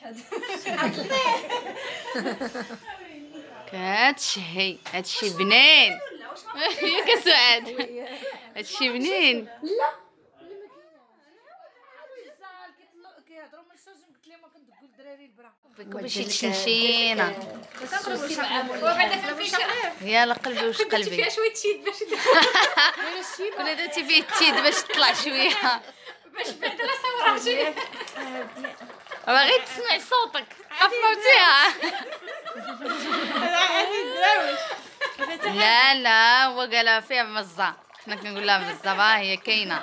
كتشهي هادشي بنين. ياك سعاد هادشي بنين. لا كيهضروا من الشجر قلت لهم كندقوا للدراري البرا باش تشنشينا يلا قلبي واش قلبي فيها شويه تشيد باش كنا درتي فيه التيد باش تطلع شويه باش بعد لا صوراتي باغي تسمع صوتك خففتيها. لا لا هو قالها فيها مزه، حنا كنقول لها مزه هي كاينه.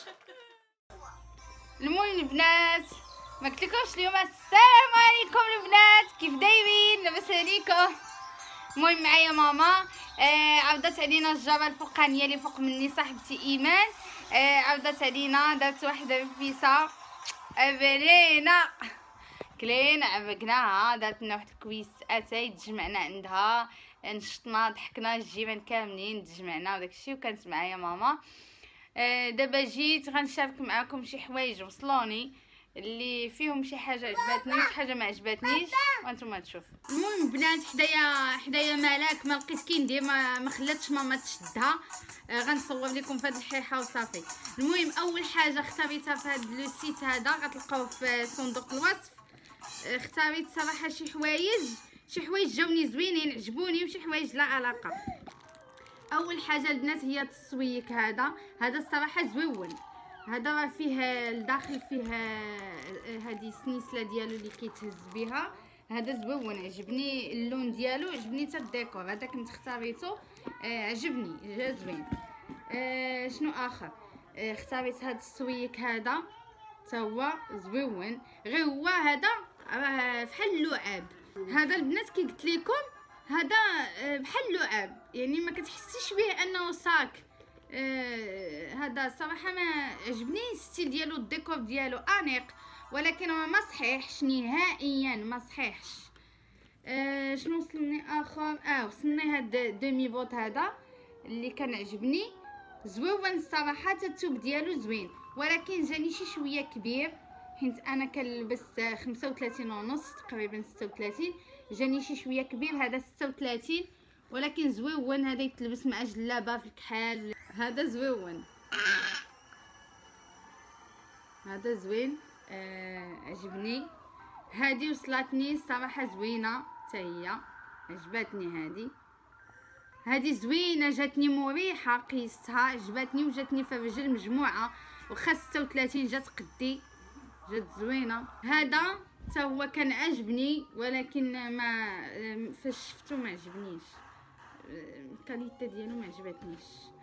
المهم البنات ما قلتلكمش اليوم السلام عليكم البنات، كيف دايرين؟ لاباس عليكم؟ المهم معايا ماما عوضت علينا الجاره الفوقانيه اللي فوق مني صاحبتي ايمان، عوضت علينا دارت واحد الرفيسه بنينه كلينا عبقناها، دارت لنا واحد الكويس اتاي تجمعنا عندها، نشطنا ضحكنا الجيران كاملين تجمعنا وداكشي، وكانت معايا ماما. دابا جيت غنشارك معكم شي حوايج وصلوني اللي فيهم شي حاجه عجبتني وشي حاجه ما عجبتنيش وانتم تشوفوا. المهم بنات حدايا ملاك ما لقيت كي ندير، ما خلاتش ماما تشدها، غنصور لكم في هذه الحيحه وصافي. المهم اول حاجه اختاريتها في هذا لو سيت هذا غتلقاوه في صندوق الوصف، اختاريت صراحه شي حوايج جاوني زوينين عجبوني وشي حوايج لا علاقه. اول حاجه البنات هي التسويك، هذا الصراحه زويون، هذا راه فيه الداخل فيه هذه السنيسله ديالو اللي كيتهز بها، هذا زويون عجبني اللون ديالو، عجبني حتى الديكور هذا كنت اختاريته، عجبني جا زوين. شنو اخر اختاريت هذا السويك هذا حتى هو زويون، غير هو هذا راه بحال اللعاب، هذا البنات كي قلت لكم هذا بحال اللعاب، يعني ما كتحسيش به انه صاك. هذا صراحه ما عجبني الستيل ديالو، الديكور ديالو انيق، ولكن ما صحيحش نهائيا، ما صحيحش. شنو وصلني اخر؟ وصلني هاد دومي بوت هذا اللي كان عجبني زوين الصراحه، الثوب ديالو زوين، ولكن جاني شي شويه كبير حيت انا كنلبس 35 ونص تقريبا 36، جاني شي شويه كبير، هذا 36 ولكن زويون، هذا يتلبس مع جلابه في الكحال، هذا زويون، هذا زوين، عجبني. هذه وصلتني صراحه زوينه حتى هي عجبتني، هذه زوينه جاتني مريحه، قيستها عجبتني وجاتني في الرجل مجموعه، وخا 36 جات قدي، جات زوينه. هذا حتى هو كان عجبني ولكن ما فاش شفتو ما عجبنيش، الكاليتي ديالو ما عجبتنيش.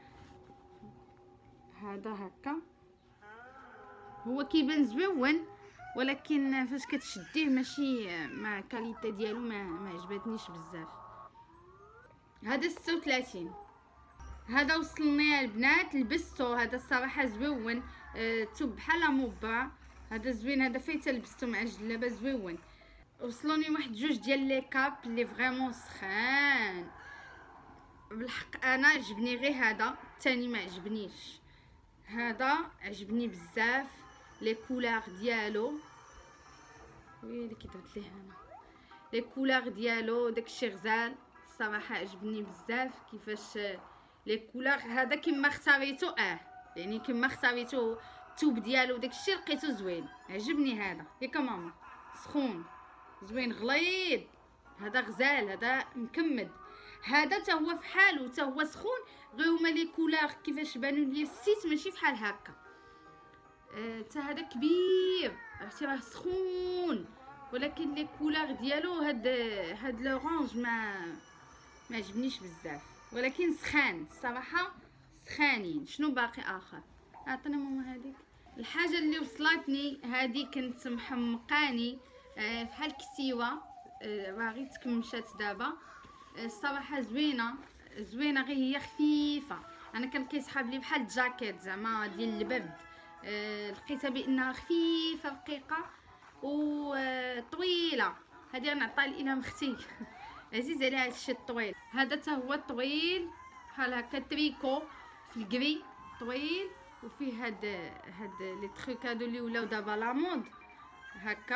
هذا هكا هو كيبان زوين ولكن فاش كتشديه ماشي ما الكاليتي ديالو ما عجبتنيش بزاف. هذا 36 هذا وصلني البنات لبستو، هذا الصراحه زوين، توب بحال موبا، هذا زوين، هذا فايته لبستو مع الجلابه زوين. وصلوني واحد جوج ديال لي كاب اللي فريمون سخان بالحق، انا عجبني غير هذا، الثاني ما عجبنيش، هذا عجبني بزاف، لي كولور ديالو ويلي كي درت ليه انا، لي كولور ديالو داكشي غزال صراحه عجبني بزاف كيفاش لي كولور، هذا كما اختاريتو يعني كما اختاريتو الثوب ديالو داكشي لقيتو زوين، عجبني هذا ياك ماما، سخون زوين غليظ، هذا غزال، هذا مكمد، هذا حتى هو فحالو حتى هو سخون، غير هما لي كولور كيفاش بانوا لي السيت ماشي فحال هكا. حتى هذا كبير عرفتي راه سخون، ولكن لي كولور ديالو هاد لورانج ما عجبنيش بزاف، ولكن سخان الصراحه سخانين. شنو باقي اخر؟ عطينا ماما هذيك الحاجه اللي وصلتني، هذه كنت محمقاني بحال كسيوه، باغي تكمشات دابا، الصراحه زوينه غير هي خفيفه، انا كان كيسحاب لي بحال جاكيت زعما ديال البرد، لقيتها بانها خفيفه رقيقه وطويله، هذه غنعطيها لإلهام اختي عزيز عليها هادشي الطويل. هذا حتى هو طويل بحال هكا تريكو في الكري طويل، وفيه هاد لي تروك هادو اللي ولاو دابا لا مود هكا،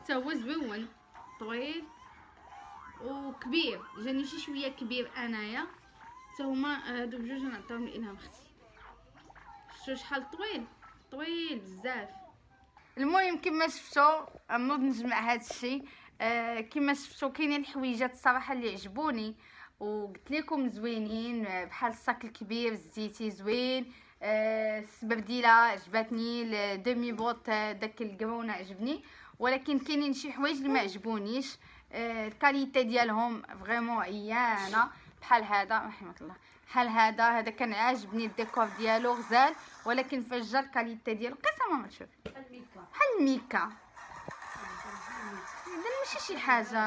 حتى هو زوين طويل وكبير، جاني شي شويه كبير انايا. حتى هما هادو بجوج نعطيهم لإلهام اختي. شفتو شحال طويل بزاف. المهم كما شفتوا نوض نجمع هذا الشيء. كما شفتوا كاينين الحويجات الصراحه اللي عجبوني وقلت لكم زوينين، بحال الصاك الكبير الزيتي زوين. السبرديله عجبتني، الدومي بوط داك الكرونه عجبني، ولكن كاينين شي حوايج اللي ما عجبونيش. الكاليتي ديالهم فريمون عيانه. بحال هذا رحمه الله، بحال هذا كان عاجبني الديكور ديالو غزال، ولكن فجر الكاليتي ديالو قسما ما تشوف بحال الميكا. اذا ماشي شي حاجه.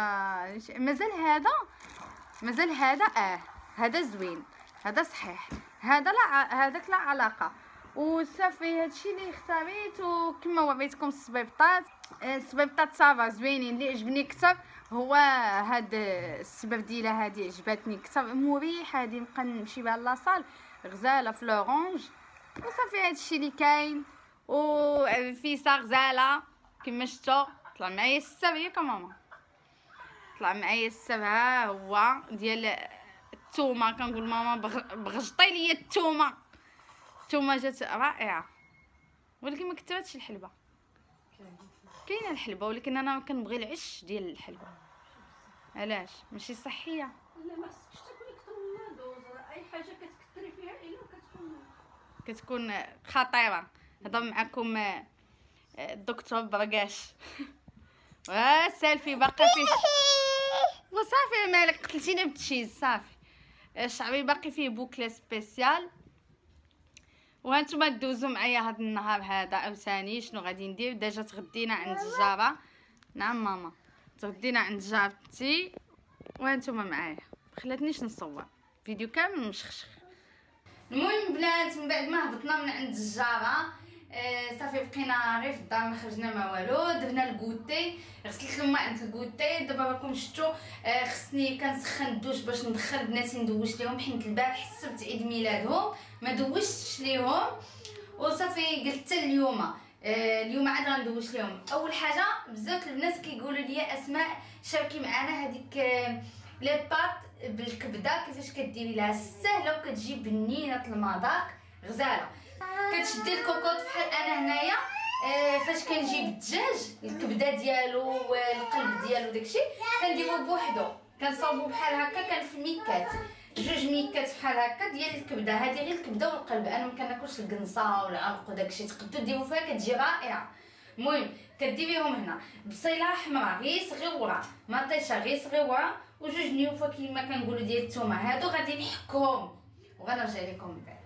مازال هذا هذا زوين، هذا صحيح، هذا لا، هذاك لا علاقه. وصافي هادشي اللي اختاريت. وكما وريتكم السبيبطات صافا زوينين. اللي عجبني اكثر هو هاد السبرديله، هادي عجبتني اكثر، مريحه، هادي نبقى نمشي بها لاصال غزاله في لورانج. وصافي هادشي اللي كاين. وفيسا غزاله كما شفتوا. طلع معايا السر ياك ماما، طلع معايا السر. ها هو ديال الثومه. كنقول ماما بغجطي ليا الثومه جات رائعه، ولكن ما كثرتش الحلبه. كاينه الحلبه ولكن انا كنبغي العش ديال الحلبه. علاش ماشي صحيه؟ لا ما خصكش تاكلي اكثر من دوز. اي حاجه كتكثري فيها الا كتكون خطيره. هضر معكم الدكتور برقاش. سالفي باقا فيه وصافي. مالك قتلتيني بالتشيز صافي. شعري باقي فيه بوكله سبيسيال. وهانتوما دوزو معايا هاد النهار هذا عاوتاني. شنو غادي ندير؟ ديجا تغدينا عند الجاره. نعم ماما، تغدينا عند جارتي وهانتوما معايا. خلاتنيش نصور فيديو كامل مشخشخ. المهم بنات، من بعد ما هبطنا من عند الجاره صافي بقينا غير في الدار، ما خرجنا ما والو. درنا الكوتي، غسلت الماء عند الكوتي. دابا راكم شفتوا خصني كنسخن الدوش باش ندخل بناتي ندوش ليهم، حيت البارح حسبت عيد ميلادهم ما دوشتش ليهم. وصافي قلت اليوم عاد غندوش ليهم. اول حاجه بزاف البنات كيقولوا لي اسماء شاركي معنا هذيك لي بات بالكبده كيفاش كديري لها، سهله وكتجي بنينه المذاق غزاله. كتشدي الكوكوط بحال انا هنايا. فاش كنجيب الدجاج الكبده ديالو والقلب ديالو داكشي كنديرو بوحدو، كنصاوبو بحال هكا. كان في ميكات، 2 ميكات بحال هكا ديال الكبده. هذه غير الكبده والقلب، انا ما كناكلش القنصه والعنق وداكشي. تقدروا ديروا فيها كتجي رائعه. المهم كديريهم هنا بصيله حمراء غير صغيره، مطيشه غير صغيره، و2 نيوفه كيما كنقولوا ديال الثومه. هادو غادي نحكهم وغنرجع لكم من بعد.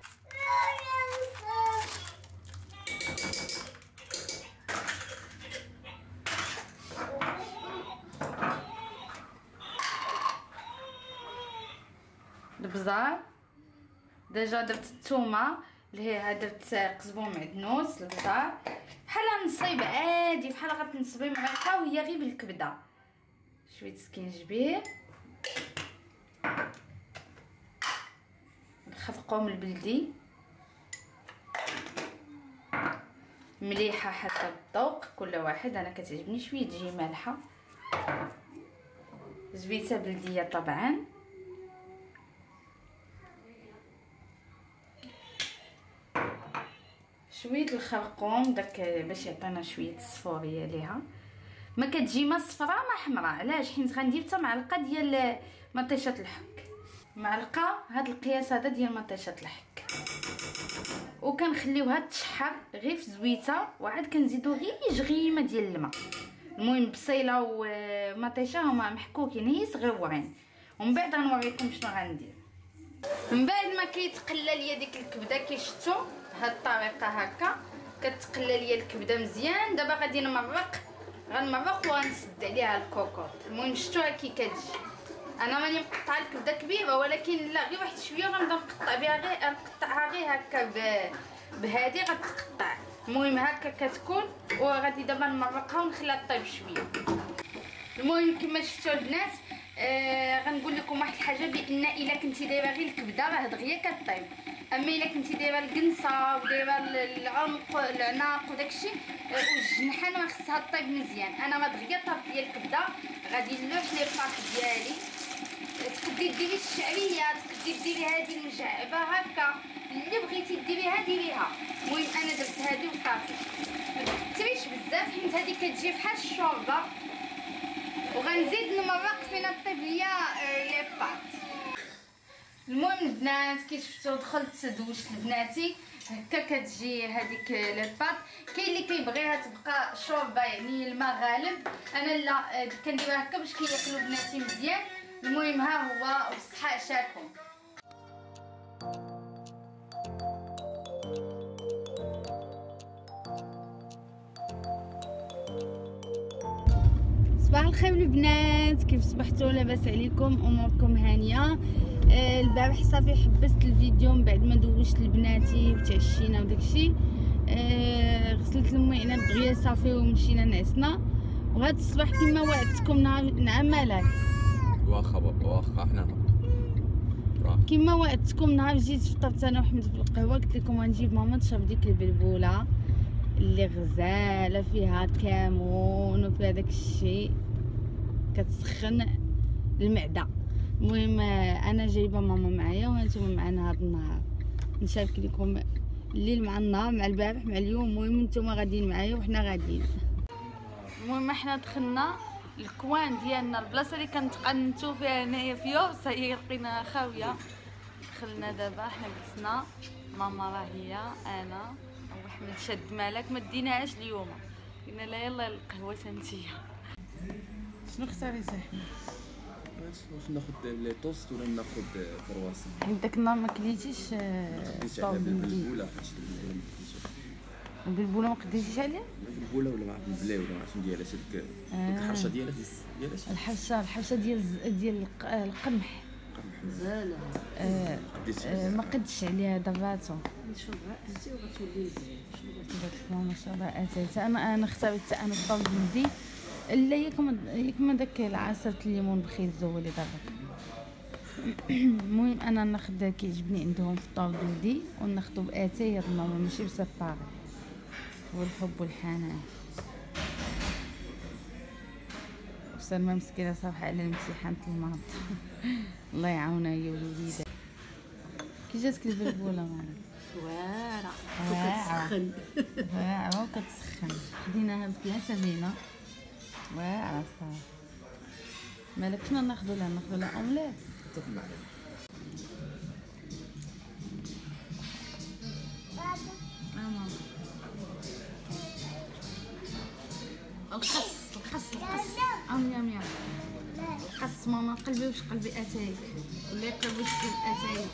البزار ديجا درت الثومه اللي هي درت قزبون معدنوس. البزار بحال نصيب عادي، بحال غتنصبي معلقه وهي غير بالكبده. شويه سكينجبير، الخفقوم البلدي، مليحه حسب الذوق كل واحد. انا كتعجبني شويه تجي مالحه. زبيته بلديه طبعا. شويه الخرقوم داك باش يعطينا شويه الصفوريه ليها. ما كتجي ما صفراء ما حمراء. علاش؟ حيت غندير حتى معلقه ديال مطيشه الحك، معلقه هاد القياس هذا ديال مطيشه الحك. وكنخليوها تشحر غير في زويته، وعاد كنزيدو غير جغيمه ديال الماء. المهم بصيله ومطيشه هما محكوكين هي صغيورين. ومن بعد غنوريكم شنو غندير. من بعد ما كيتقلى ليا ديك الكبده كيشتو بهاد الطريقه هكا، كتقلى ليا الكبده مزيان. دابا غادي غنمرق وغنسد عليها الكوكوط. المهم شفتوها كي كتجي. انا ماني مقطعه الكبده كبيره، ولكن لا غير واحد شويه غنبدا نقطع بها، غير نقطعها غير هكا بهادي غتقطع. المهم هكا كتكون. وغادي دابا نمرقها ونخليها طيب شويه. المهم كما شفتوا البنات غنقول لكم واحد الحاجه، بان الا كنتي دايره غير الكبده راه دغيا كطيب. اما الا كنتي دايره القنصه ودايره العناق وداكشي والجنحان ما خصها طيب مزيان. انا ما دغيا طاب ديال الكبده غادي نلوح لي بلاط ديالي. تقدري ديري الشعريه، تقدري ديري هذه المجعبه هكا اللي بغيتي ديريها ديريها. المهم انا درت هذه وصافي. ما تكثريش بزاف حيت هذه كتجي بحال الشوربه. وغنزيد نمرق فين طيب ليا لي بلاط. المهم البنات كي شفتوا دخلت دوشت لبناتي هكا كتجي هذيك لي بلاط. كاين اللي كيبغيها تبقى شوربه يعني الماء غالب، انا لا كنديرها هكا باش كياكلوا بناتي مزيان. المهم ها هو والصحه عشاكم. صباح الخير البنات، كيف صبحتوا؟ لاباس عليكم؟ اموركم هانيه؟ البارح صافي حبست الفيديو من بعد ما دوشت لبناتي وتعشينا وداكشي. غسلت المعينات دغيا صافي ومشينا نعسنا. وهذا الصباح كما وعدتكم نعم مالك واخا حنا نهبطوا كما وعدتكم نهار جيت فطرت انا وحمد في القهوه. قلت لكم غنجيب ماما تشرب ديك البلبوله اللي غزاله فيها كمون وفيها داك الشيء كتسخن المعده. المهم انا جايبه ماما معايا وانتم معنا هذا النهار نشارك لكم الليل مع النهار مع البارح مع اليوم. المهم نتوما غاديين معايا وحنا غاديين. المهم حنا دخلنا الكوان ديالنا، البلاصه اللي كنتقنتو فيها هنايا في يوبس هي لقيناها خاويه. دخلنا دابا حنا جلسنا، ماما راه هي، انا وحمد شد مالك ما ديناهاش اليوم. قلنا لا يلا القهوه تنتيا. شنو اختاريتي؟ واش ناخذ لي توست ولا ناخذ كرواسون؟ حيت داك النهار ما كليتيش البلبوله حيت البلبوله ما قديتيش عليها؟ البلبوله ولا مع البلاي ولا مع شنو ديالها ديك الحرشه ديالها الحرشه ديال القمح زاله ما قدش عليها داباتو. نشوف انت وغتولي مزيان. شنو قالت ماما شاء الله اتيت انا اختاريت انا الطاول بلدي. لا ياك ما داك العصير الليمون بخيل زولي دابا. المهم انا ناخذ كيعجبني عندهم في الطاول بلدي وناخذو باتاي هاد ماما ماشي بسباري. والحب والحنان. وسلمى مسكينه صراحه على الامتحان الماضي. الله يعاونها هي والوليدات. كي جاتك البلبوله مالك؟ واعره وكتسخن. واعره وكتسخن. خديناها بثلاثه بينا واعره صافي. مالك شنو ناخذوا لها؟ ناخذوا لها اومليت. تاكل معايا ماما الخس يام يام الخس ماما قلبي واش قلبي اتايك ولا قلبي واش اتايك.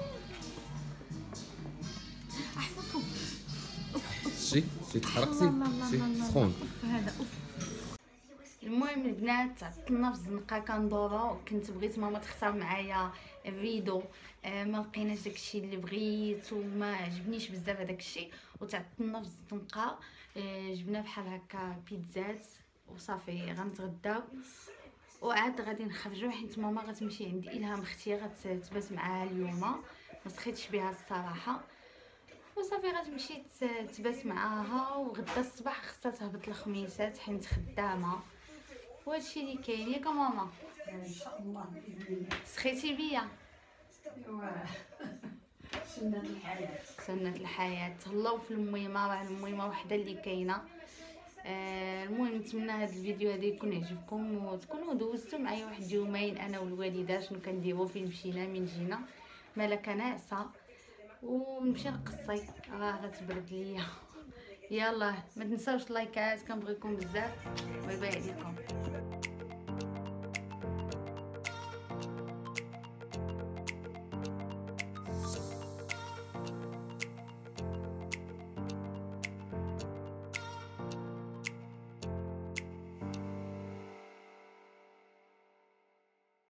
احفظوا شي تحرقتي شي سخون هذا المهم البنات عطلنا في الزنقه كندورو. كنت بغيت ماما تختار معايا الريدو ما لقيناش داكشي اللي بغيت وما عجبنيش بزاف هذاك الشيء وتعطلنا في الزنقه. جبنا بحال هكا بيتزات وصافي غنتغداو وعاد غادي نخرجوا حيت ماما غتمشي عند الهام اختي غتبات معاها اليوم. ما سخيتش بها الصراحه وصافي غتمشي تبات معاها. وغدا الصباح خصها تهبط الخميسات حيت خدامه وهادشي اللي كاين. ياك ماما ان شاء الله باذن الله. سخيتي بيا؟ ايوا سنة الحياه. سنة الحياة. تهلاو في الميمه، راه الميمه وحده اللي كاينه. المهم نتمنى هذا الفيديو هذا يكون يعجبكم وتكونوا دوزتوا معايا واحد يومين انا والوالده شنو كنديروا فين مشينا من جينا. مالك ناعسه ونمشي نقصي راه غتبرد ليا. يلا ما تنساوش اللايكات كنبغيكم بزاف. باي باي عليكم.